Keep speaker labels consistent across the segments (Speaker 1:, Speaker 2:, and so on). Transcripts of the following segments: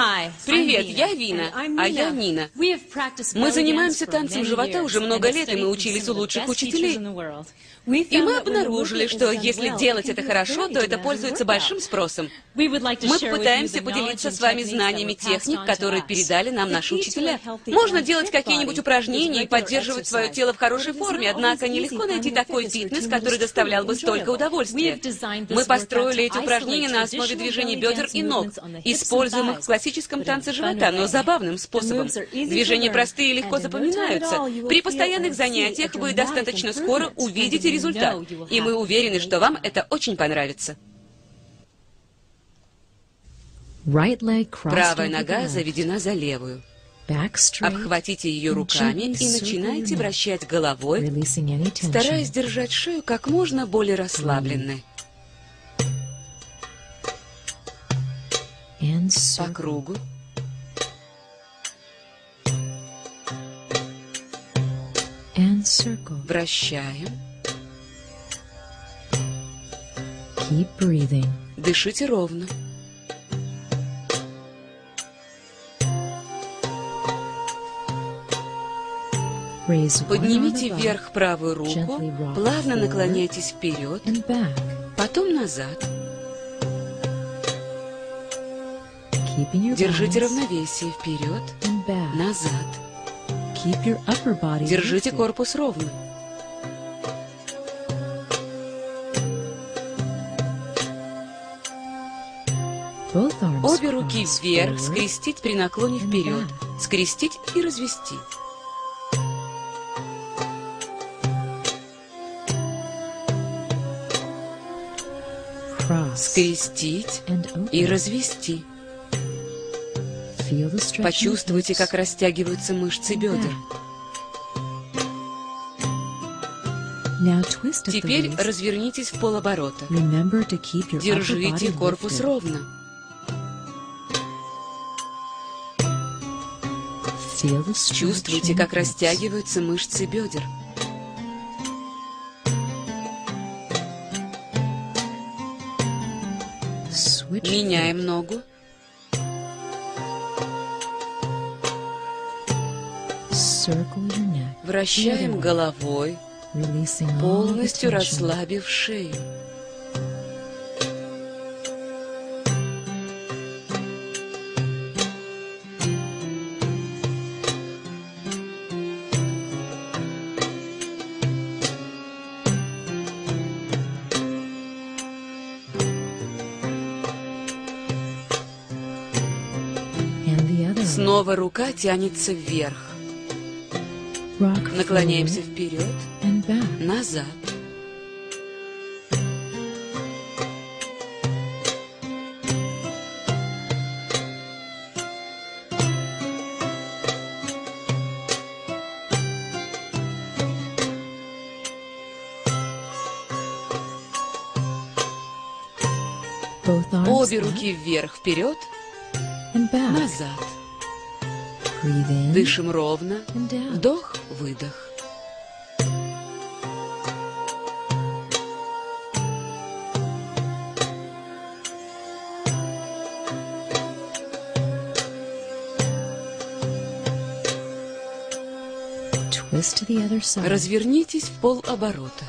Speaker 1: Привет, я Вина, а я Нина. Мы занимаемся танцем живота уже много лет, и мы учились у лучших учителей. И мы обнаружили, что если делать это хорошо, то это пользуется большим спросом. Мы попытаемся поделиться с вами знаниями техник, которые передали нам наши учителя. Можно делать какие-нибудь упражнения и поддерживать свое тело в хорошей форме, однако нелегко найти такой фитнес, который доставлял бы столько удовольствия. Мы построили эти упражнения на основе движений бедер и ног, используемых в классическом танце живота, но забавным способом. Движения простые и легко запоминаются. При постоянных занятиях вы достаточно скоро увидите результат, и мы уверены, что вам это очень понравится. Правая нога заведена за левую. Обхватите ее руками и начинайте вращать головой, стараясь держать шею как можно более расслабленной. По кругу. Вращаем. Дышите ровно. Поднимите вверх правую руку, плавно наклоняйтесь вперед, потом назад. Держите равновесие вперед, назад. Держите корпус ровно. Обе руки вверх, скрестить при наклоне вперед, скрестить и развести. Скрестить и развести. Почувствуйте, как растягиваются мышцы бедер. Теперь развернитесь в полоборота. Держите корпус ровно. Чувствуйте, как растягиваются мышцы бедер. Меняем ногу. Вращаем головой, полностью расслабив шею. Снова рука тянется вверх. Наклоняемся вперед, назад. Обе руки вверх, вперед, назад. Дышим ровно. Вдох, выдох. Развернитесь в полоборота.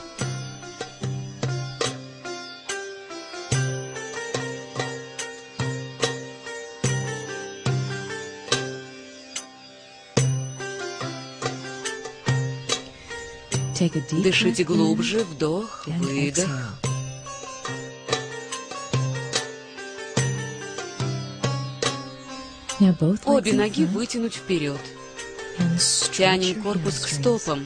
Speaker 1: Дышите глубже, вдох, выдох. Обе ноги вытянуть вперед. Тянем корпус к стопам.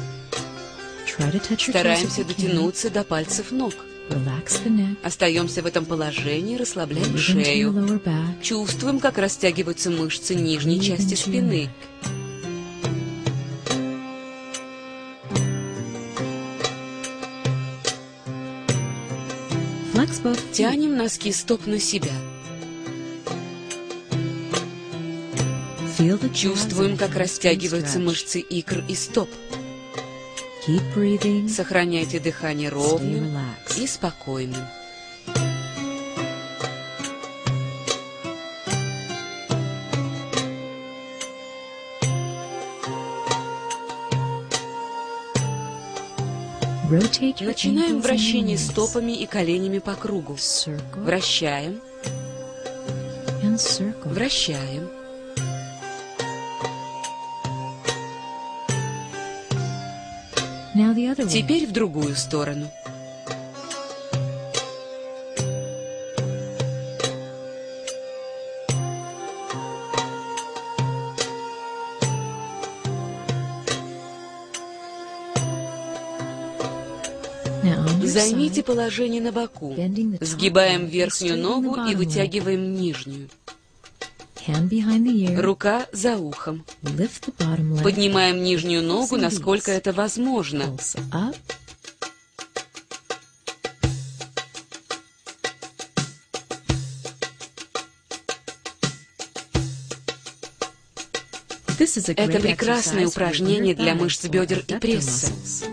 Speaker 1: Стараемся дотянуться до пальцев ног. Остаемся в этом положении, расслабляем шею. Чувствуем, как растягиваются мышцы нижней части спины. Тянем носки стоп на себя. Чувствуем, как растягиваются мышцы икр и стоп. Сохраняйте дыхание ровным и спокойным. Начинаем вращение стопами и коленями по кругу. Вращаем. Вращаем. Теперь в другую сторону. Займите положение на боку. Сгибаем верхнюю ногу и вытягиваем нижнюю. Рука за ухом. Поднимаем нижнюю ногу, насколько это возможно. Это прекрасное упражнение для мышц бедер и пресса.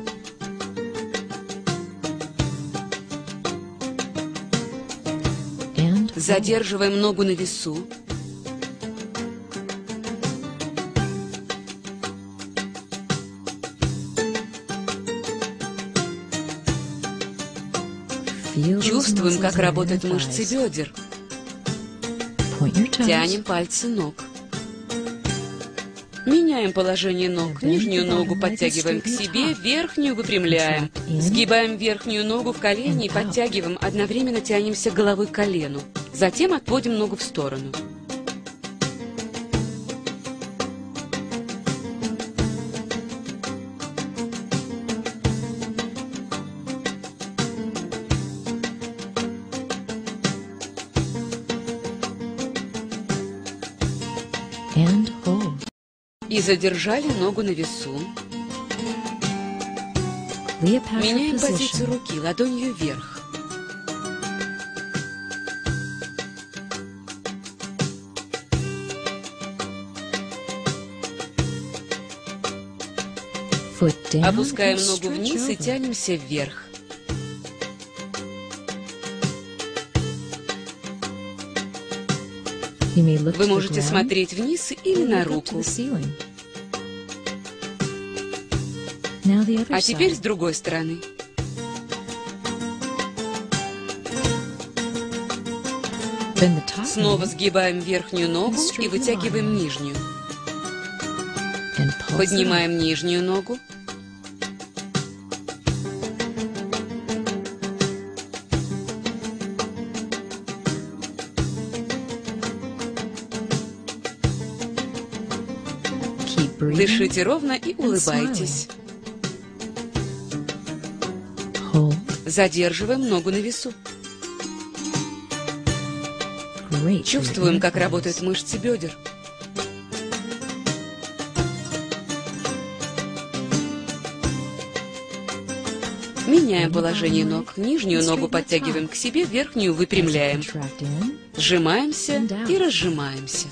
Speaker 1: Задерживаем ногу на весу. Чувствуем, как работают мышцы бедер. Тянем пальцы ног. Меняем положение ног. Нижнюю ногу подтягиваем к себе, верхнюю выпрямляем. Сгибаем верхнюю ногу в колени и подтягиваем, одновременно тянемся головой к колену. Затем отводим ногу в сторону. И задержали ногу на весу. Меняем позицию руки, ладонью вверх. Опускаем ногу вниз и тянемся вверх. Вы можете смотреть вниз или на руку. А теперь с другой стороны. Снова сгибаем верхнюю ногу и вытягиваем нижнюю. Поднимаем нижнюю ногу. Дышите ровно и улыбайтесь. Задерживаем ногу на весу. Чувствуем, как работают мышцы бедер. Меняем положение ног. Нижнюю ногу подтягиваем к себе, верхнюю выпрямляем. Сжимаемся и разжимаемся.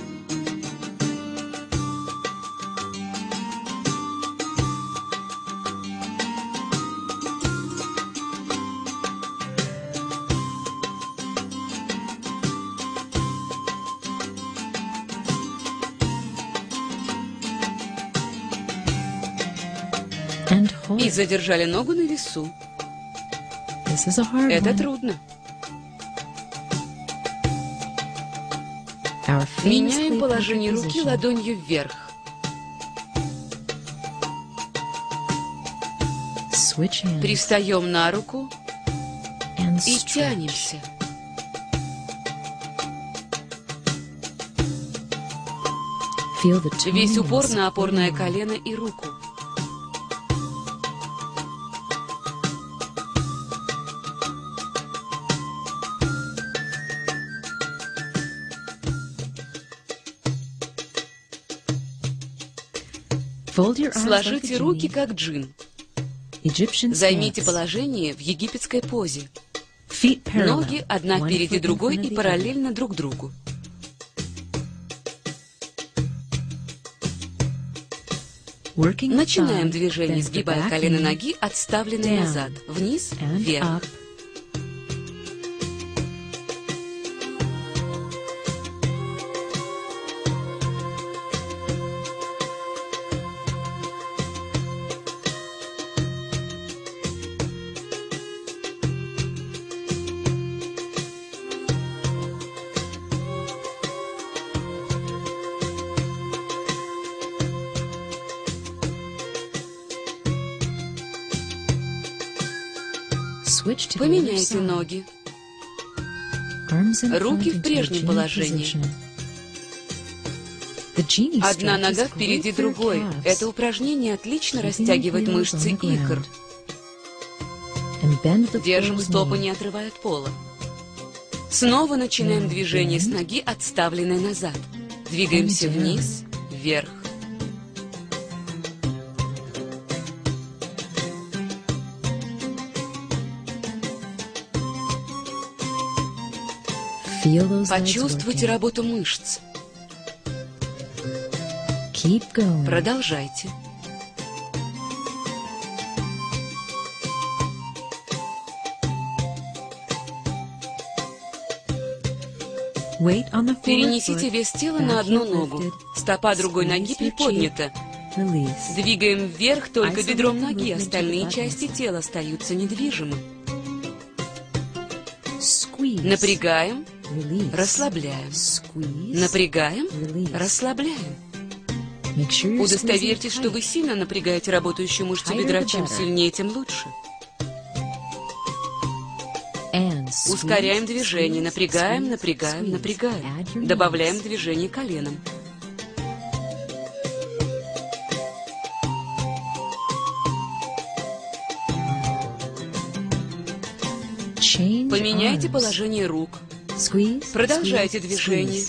Speaker 1: И задержали ногу на весу. Это трудно. Меняем положение руки ладонью вверх. Пристаем на руку и тянемся. Весь упор на опорное колено и руку. Сложите руки как джин. Займите положение в египетской позе. Ноги одна впереди другой и параллельно друг другу. Начинаем движение, сгибая колено ноги, отставленные назад, вниз, вверх. Поменяйте ноги. Руки в прежнем положении. Одна нога впереди другой. Это упражнение отлично растягивает мышцы икр. Держим стопы, не отрывая от пола. Снова начинаем движение с ноги, отставленной назад. Двигаемся вниз, вверх. Почувствуйте работу мышц. Продолжайте. Перенесите вес тела на одну ногу. Стопа другой ноги приподнята. Двигаем вверх только бедром ноги, остальные части тела остаются недвижимы. Напрягаем, расслабляем. Напрягаем, расслабляем. Удостоверьтесь, что вы сильно напрягаете работающую мышцу бедра. Чем сильнее, тем лучше. Ускоряем движение. Напрягаем, напрягаем, напрягаем. Добавляем движение коленом. Поменяйте положение рук. Продолжайте движение.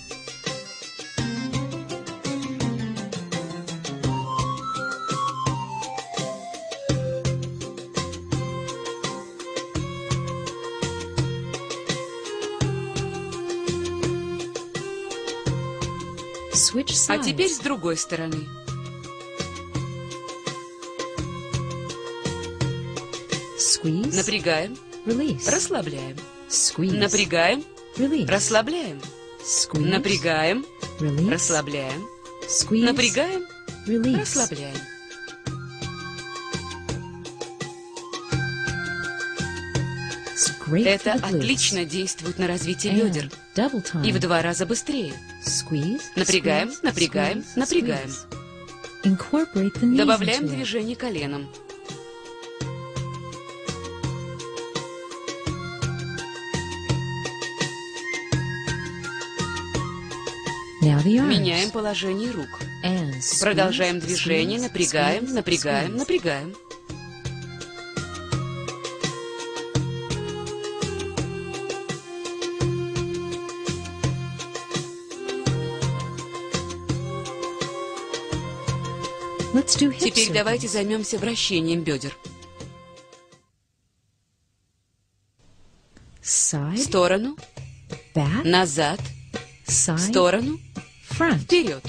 Speaker 1: А теперь с другой стороны. Напрягаем, расслабляем. Напрягаем, расслабляем. Напрягаем, расслабляем. Напрягаем, расслабляем. Это отлично действует на развитие бедер. И в 2 раза быстрее. Напрягаем, напрягаем, напрягаем. Добавляем движение коленом. Меняем положение рук. Продолжаем движение, напрягаем, напрягаем, напрягаем. Теперь давайте займемся вращением бедер. В сторону, назад, в сторону, вперед.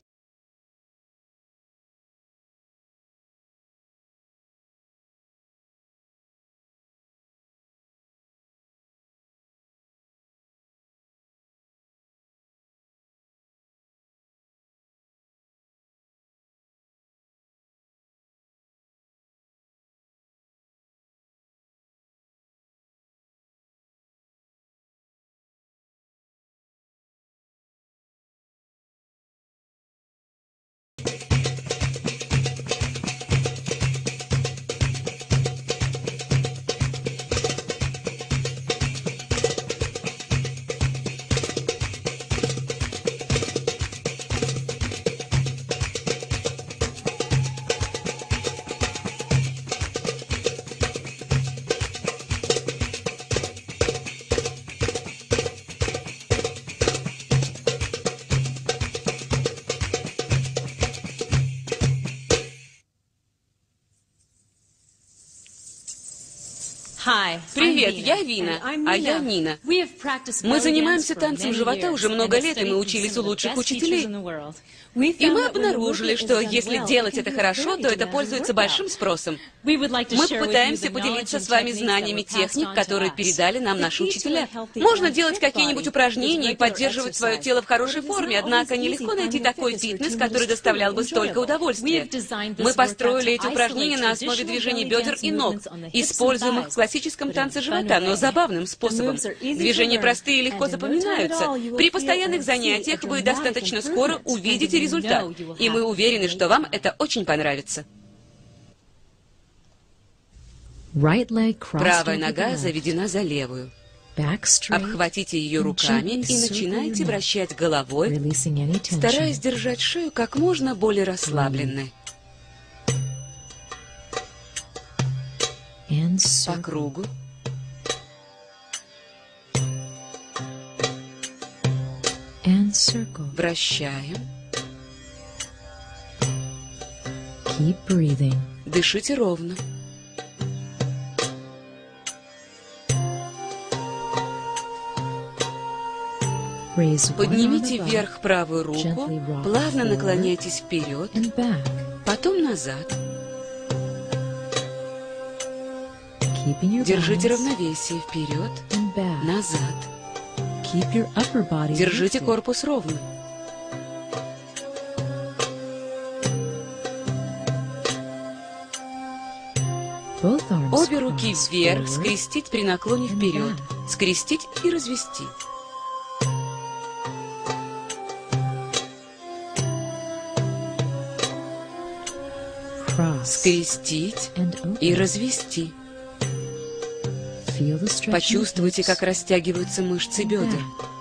Speaker 1: Привет, я Вина, а я Нина. Мы занимаемся танцем живота уже много лет, и мы учились у лучших учителей. И мы обнаружили, что если делать это хорошо, то это пользуется большим спросом. Мы пытаемся поделиться с вами знаниями техник, которые передали нам наши учителя. Можно делать какие-нибудь упражнения и поддерживать свое тело в хорошей форме, однако нелегко найти такой фитнес, который доставлял бы столько удовольствия. Мы построили эти упражнения на основе движений бедер и ног, используемых в классическом танце живота, но забавным способом. Движения простые и легко запоминаются. При постоянных занятиях вы достаточно скоро увидите результат, и мы уверены, что вам это очень понравится. Правая нога заведена за левую. Обхватите ее руками и начинайте вращать головой, стараясь держать шею как можно более расслабленной. По кругу. Вращаем. Дышите ровно. Поднимите вверх правую руку, плавно наклоняйтесь вперед, потом назад. Держите равновесие вперед, назад. Держите корпус ровно. Обе руки вверх, скрестить при наклоне вперед, скрестить и развести. Скрестить и развести. Почувствуйте, как растягиваются мышцы бедер.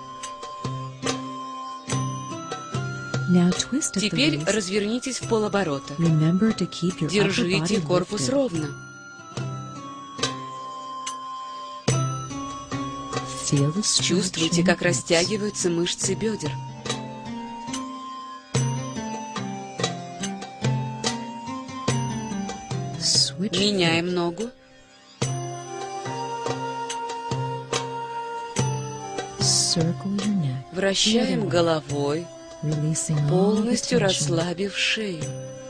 Speaker 1: Теперь развернитесь в полоборота. Держите корпус ровно. Чувствуйте, как растягиваются мышцы бедер. Меняем ногу. Вращаем головой, полностью расслабив шею.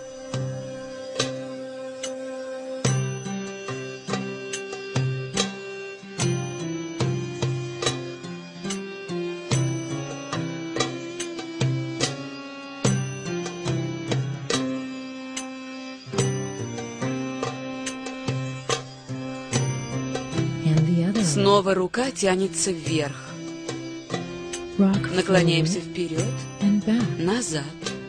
Speaker 1: Снова рука тянется вверх. Наклоняемся вперед, назад.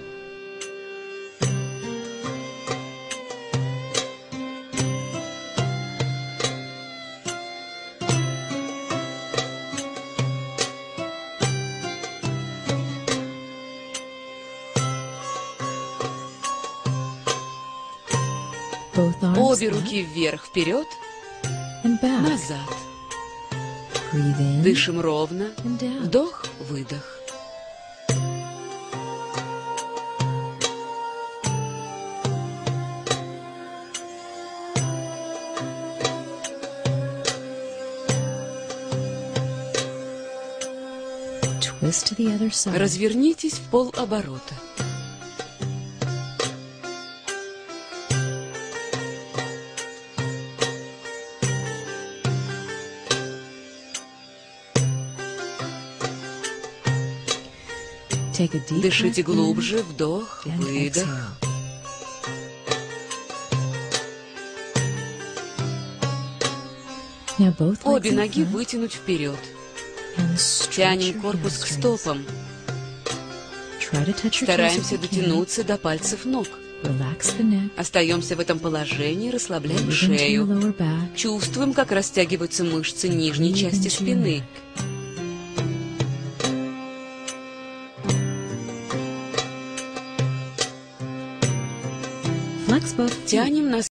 Speaker 1: Обе руки вверх, вперед, назад. Дышим ровно. Вдох, выдох. Развернитесь в полоборота. Дышите глубже, вдох, выдох. Обе ноги вытянуть вперед. Тянем корпус к стопам. Стараемся дотянуться до пальцев ног. Остаемся в этом положении, расслабляем шею. Чувствуем, как растягиваются мышцы нижней части спины. Тянем на